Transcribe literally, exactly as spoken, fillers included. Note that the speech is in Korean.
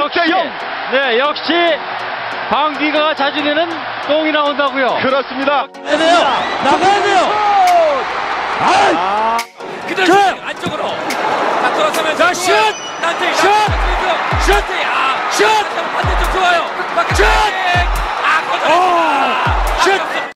역시, 네, 역시 방귀가 자주 내는 똥이 나온다고요. 그렇습니다. 나가야 돼요. 나가야 돼요. 아, 그대로 안쪽으로 자 돌아서면서 자, 슛! 난테 슛! 슛! 아, 슛! 반대쪽 좋아요. 슛! 아, 거절했습니다.